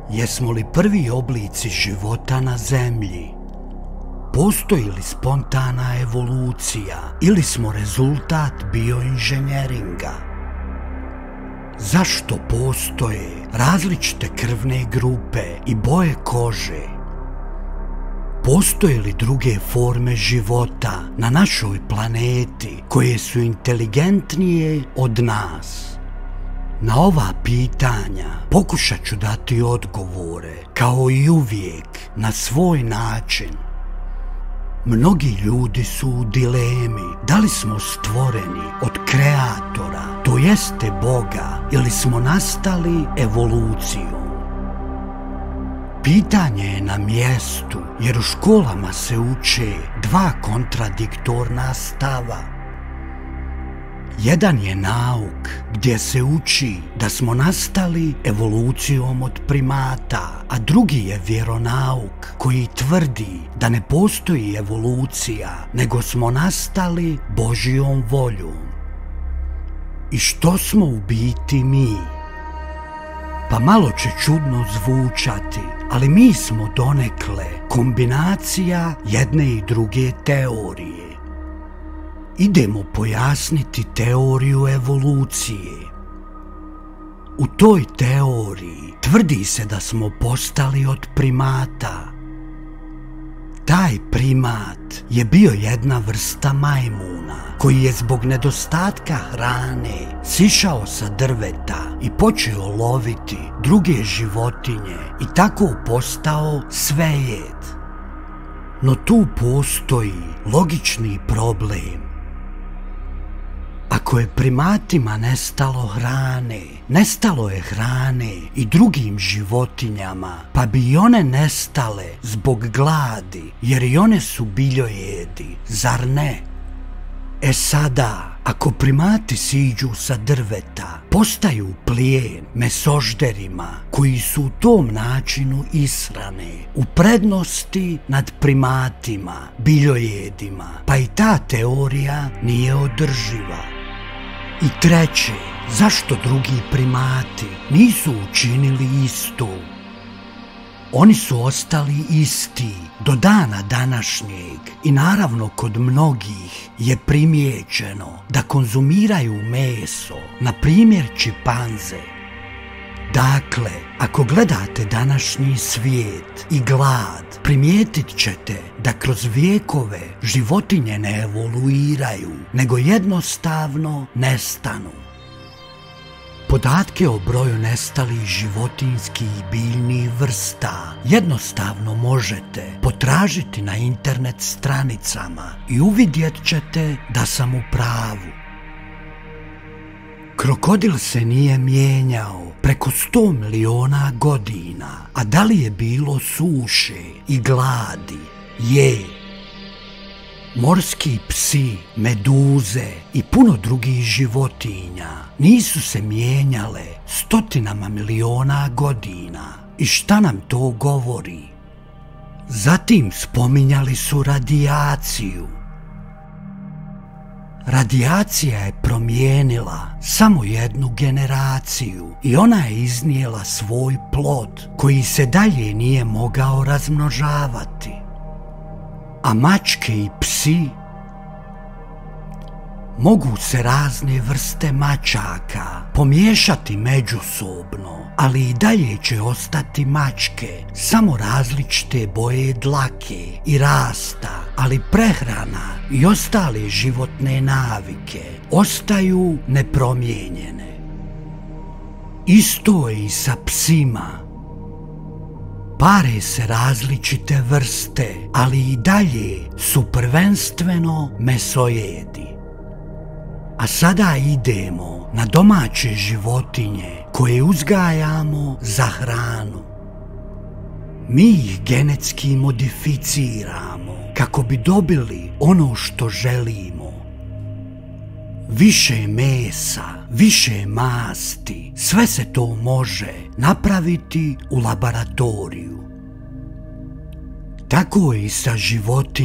Jesmo li prvi oblici života na zemlji? Postoji li spontana evolucija ili smo rezultat bioinženjeringa? Zašto postoje različite krvne grupe i boje kože? Postoje li druge forme života na našoj planeti koje su inteligentnije od nas? Na ova pitanja pokušat ću dati odgovore, kao i uvijek, na svoj način. Mnogi ljudi su u dilemi da li smo stvoreni od kreatora, to jeste Boga, ili smo nastali evolucijom. Pitanje je na mjestu, jer u školama se uče dva kontradiktorna stava. Jedan je nauk gdje se uči da smo nastali evolucijom od primata, a drugi je vjeronauk koji tvrdi da ne postoji evolucija, nego smo nastali Božjom voljom. I što smo u biti mi? Pa malo će čudno zvučati, ali mi smo donekle kombinacija jedne i druge teorije. Idemo pojasniti teoriju evolucije. U toj teoriji tvrdi se da smo postali od primata. Taj primat je bio jedna vrsta majmuna koji je zbog nedostatka hrane sišao sa drveta i počeo loviti druge životinje i tako postao svejed. No tu postoji logični problem. Ako je primatima nestalo hrane, nestalo je hrane i drugim životinjama, pa bi i one nestale zbog gladi, jer i one su biljojedi, zar ne? E sada, ako primati siđu sa drveta, postaju plijen mesožderima koji su u tom načinu ishrane u prednosti nad primatima, biljojedima, pa i ta teorija nije održiva. I treće, zašto drugi primati nisu učinili isto? Oni su ostali isti do dana današnjeg i naravno kod mnogih je primijećeno da konzumiraju meso, na primjer čimpanze. Dakle, ako gledate današnji svijet i glad, primijetit ćete da kroz vijekove životinje ne evoluiraju, nego jednostavno nestanu. Podatke o broju nestalih životinjskih i biljnih vrsta jednostavno možete potražiti na internet stranicama i uvidjet ćete da sam u pravu. Krokodil se nije mijenjao preko 100 miliona godina, a da li je bilo suše i gladi? Je. Morski psi, meduze i puno drugih životinja nisu se mijenjale stotinama miliona godina. I šta nam to govori? Zatim spominjali su radijaciju. Radijacija je promijenila samo jednu generaciju i ona je iznijela svoj plod koji se dalje nije mogao razmnožavati. A mačke i psi? Mogu se razne vrste mačaka pomiješati međusobno, ali i dalje će ostati mačke, samo različite boje dlake i rasta, ali prehrana i ostale životne navike ostaju nepromijenjene. Isto je i sa psima. Pare se različite vrste, ali i dalje su prvenstveno mesojedi. A sada idemo na domaće životinje koje uzgajamo za hranu. Mi ih genetski modificiramo kako bi dobili ono što želimo. Više mesa, više masti, sve se to može napraviti u laboratoriju. Tako je i sa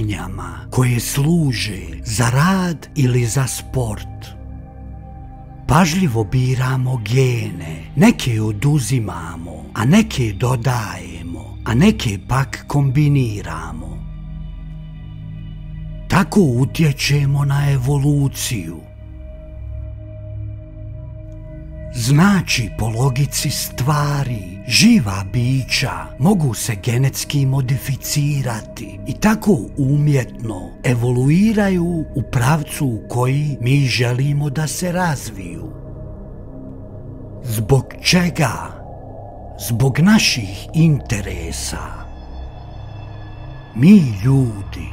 životinjama koje služe za rad ili za sport. pažljivo biramo gene, neke oduzimamo, a neke dodajemo, a neke pak kombiniramo. Tako utječemo na evoluciju. Znači, po logici stvari, živa bića mogu se genetski modificirati i tako umjetno evoluiraju u pravcu u koji mi želimo da se razviju. Zbog čega? Zbog naših interesa. Mi ljudi,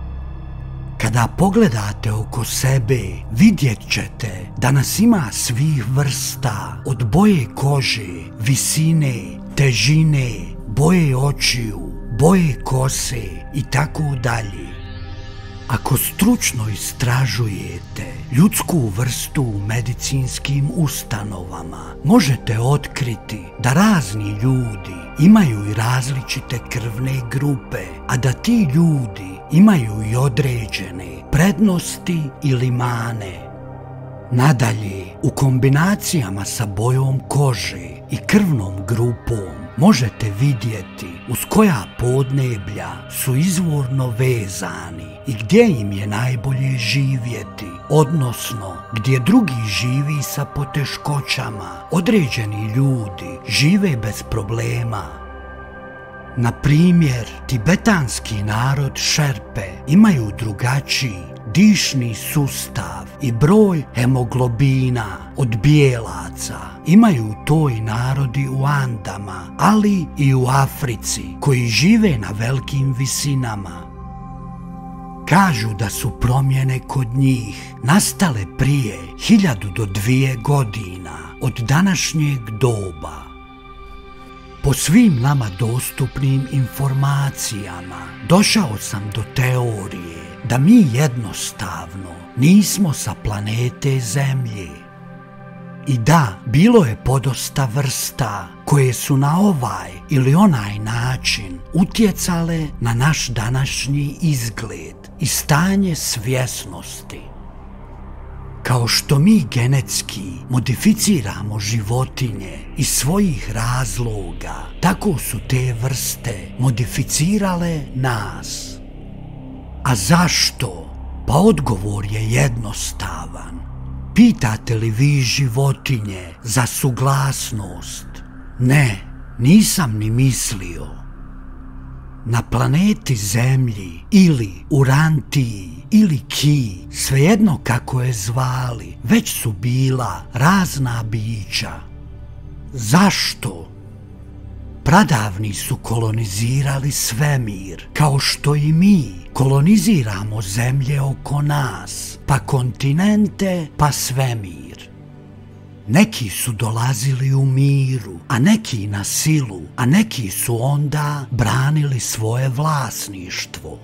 kada pogledate oko sebe, vidjet ćete da nas ima svih vrsta, od boje kože, visine, težine, boje očiju, boje kose i tako dalje. Ako stručno istražujete ljudsku vrstu u medicinskim ustanovama, možete otkriti da razni ljudi imaju i različite krvne grupe, a da ti ljudi imaju i određene prednosti ili mane. Nadalje, u kombinacijama sa bojom kože i krvnom grupom možete vidjeti uz koja podneblja su izvorno vezani i gdje im je najbolje živjeti, odnosno gdje drugi živi sa poteškoćama, određeni ljudi žive bez problema. Na primjer, tibetanski narod Šerpe imaju drugačiji dišni sustav i broj hemoglobina od bijelaca. Imaju to i narodi u Andama, ali i u Africi, koji žive na velikim visinama. Kažu da su promjene kod njih nastale prije 1000 do 2000 godina od današnjeg doba. Po svim nama dostupnim informacijama došao sam do teorije da mi jednostavno nismo sa planete Zemlje. I da, bilo je podosta vrsta koje su na ovaj ili onaj način utjecale na naš današnji izgled i stanje svjesnosti. Kao što mi genetski modificiramo životinje iz svojih razloga, tako su te vrste modificirale nas. A zašto? Pa odgovor je jednostavan. Pitate li vi životinje za suglasnost? Ne, nisam ni mislio. Na planeti Zemlji ili Urantiji ili Ki, svejedno kako je zvali, već su bila razna bića. Zašto? Pradavni su kolonizirali svemir, kao što i mi koloniziramo zemlje oko nas, pa kontinente, pa svemir. Neki su dolazili u miru, a neki na silu, a neki su onda branili svoje vlasništvo.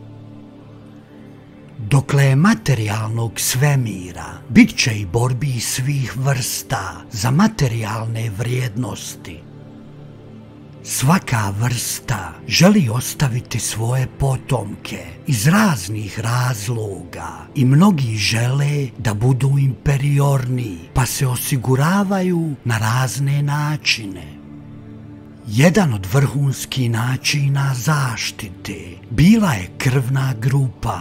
Dokle je materijalnog svemira, bit će i borbi svih vrsta za materijalne vrijednosti. Svaka vrsta želi ostaviti svoje potomke iz raznih razloga i mnogi žele da budu imperiorni, pa se osiguravaju na razne načine. Jedan od vrhunskih načina zaštite bila je krvna grupa.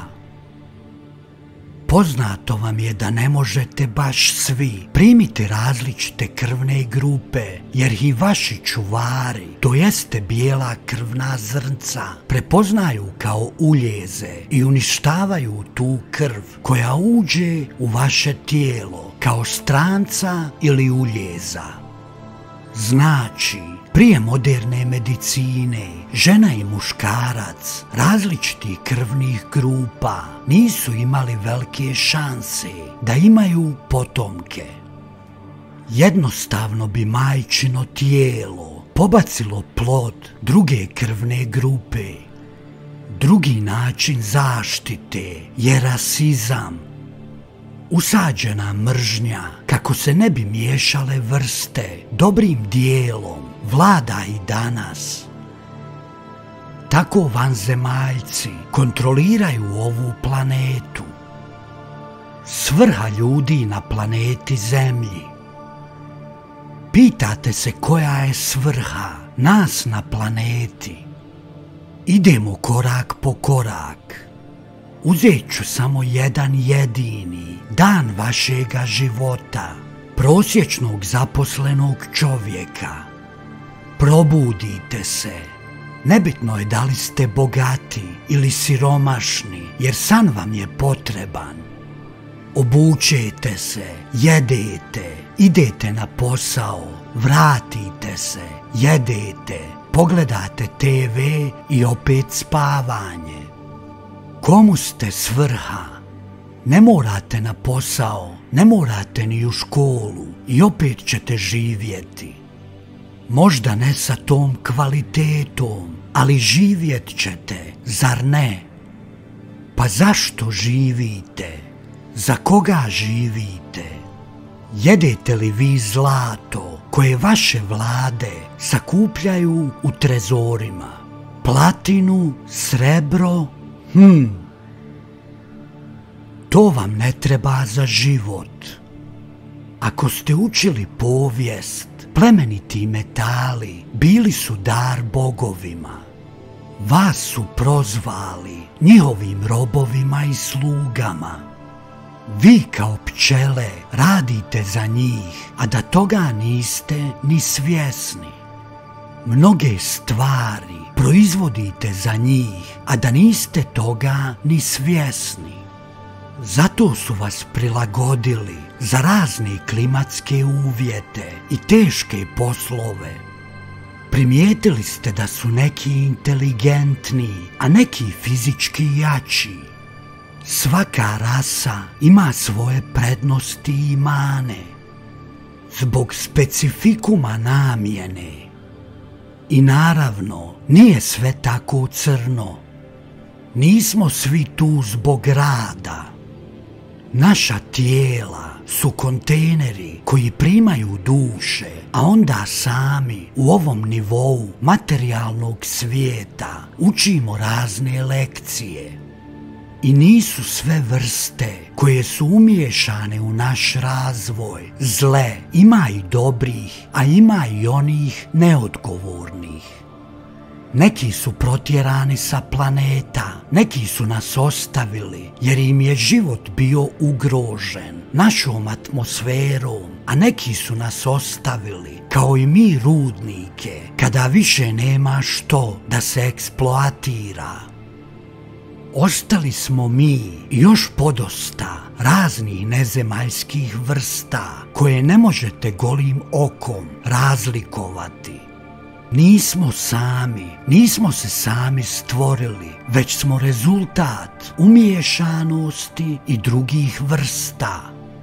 Poznato vam je da ne možete baš svi primiti različite krvne grupe, jer i vaši čuvari, to jeste bijela krvna zrnca, prepoznaju kao uljeze i uništavaju tu krv koja uđe u vaše tijelo kao stranca ili uljeza. Znači, prije moderne medicine, žena i muškarac različitih krvnih grupa nisu imali velike šanse da imaju potomke. Jednostavno bi majčino tijelo pobacilo plod druge krvne grupe. Drugi način zaštite je rasizam. Usađena mržnja, kako se ne bi miješale vrste, dobrim dijelom vlada i danas. Tako vanzemaljci kontroliraju ovu planetu. Svrha ljudi na planeti Zemlji Pitate se koja je svrha nas na planeti. Idemo korak po korak. Uzet ću samo jedan jedini dan vašega života, prosječnog zaposlenog čovjeka. Probudite se. Nebitno je da li ste bogati ili siromašni, jer san vam je potreban. Obučete se, jedete, idete na posao, vratite se, jedete, pogledate TV i opet spavanje. Komu ste svrha? Ne morate na posao, ne morate ni u školu i opet ćete živjeti. Možda ne sa tom kvalitetom, ali živjet ćete, zar ne? Pa zašto živite? Za koga živite? Jedete li vi zlato koje vaše vlade sakupljaju u trezorima? Platinu, srebro? To vam ne treba za život. Ako ste učili povijest, plemeniti metali bili su dar bogovima. Vas su prozvali njihovim robovima i slugama. Vi kao pčele radite za njih, a da toga niste ni svjesni. Mnoge stvari proizvodite za njih, a da niste toga ni svjesni. Zato su vas prilagodili za razne klimatske uvjete i teške poslove. Primijetili ste da su neki inteligentniji, a neki fizički jači. Svaka rasa ima svoje prednosti i mane. Zbog specifikuma namjene. I naravno, nije sve tako crno. Nismo svi tu zbog rada. Naša tijela su kontejneri koji primaju duše, a onda sami u ovom nivou materijalnog svijeta učimo razne lekcije. I nisu sve vrste koje su umiješane u naš razvoj zle, ima i dobrih, a ima i onih neodgovornih. Neki su protjerani sa planeta, neki su nas ostavili jer im je život bio ugrožen našom atmosferom, a neki su nas ostavili, kao i mi rudnike, kada više nema što da se eksploatira. Ostali smo mi i još podosta raznih nezemaljskih vrsta koje ne možete golim okom razlikovati. Nismo sami, nismo se sami stvorili, već smo rezultat umiješanosti i drugih vrsta.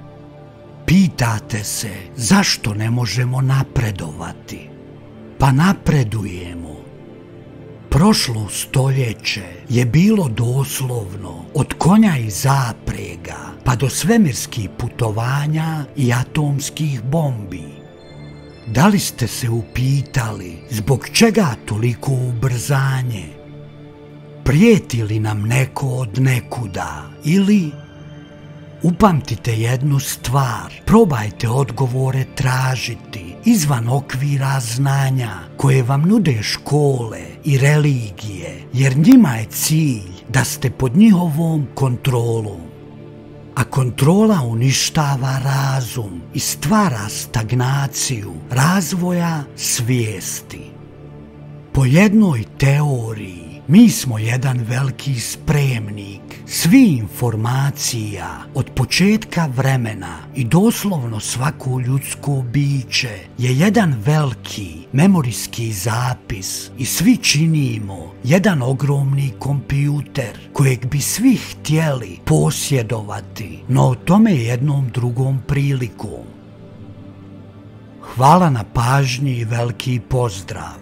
Pitate se zašto ne možemo napredovati? Pa napredujemo. Prošlo stoljeće je bilo doslovno od konja i zaprega pa do svemirskih putovanja i atomskih bombi. Da li ste se upitali zbog čega toliko ubrzanje? Prijeti li nam neko od nekuda ili... Upamtite jednu stvar, probajte odgovore tražiti izvan okvira znanja koje vam nude škole i religije, jer njima je cilj da ste pod njihovom kontrolom. A kontrola uništava razum i stvara stagnaciju razvoja svijesti. Po jednoj teoriji mi smo jedan veliki spremnik svi informacija od početka vremena i doslovno svako ljudsko biće je jedan veliki memorijski zapis i svi činimo jedan ogromni kompjuter kojeg bi svi htjeli posjedovati, no o tome jednom drugom prilikom. Hvala na pažnji i veliki pozdrav!